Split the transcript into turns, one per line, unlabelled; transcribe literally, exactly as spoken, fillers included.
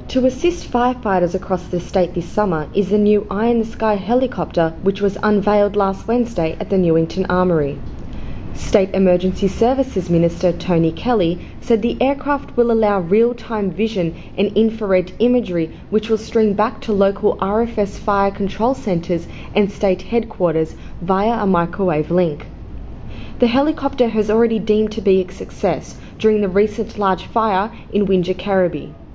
To assist firefighters across the state this summer is the new Eye in the Sky helicopter, which was unveiled last Wednesday at the Newington Armory. State Emergency Services Minister Tony Kelly said the aircraft will allow real-time vision and infrared imagery, which will stream back to local R F S fire control centres and state headquarters via a microwave link. The helicopter has already deemed to be a success during the recent large fire in Windsor, Carriby.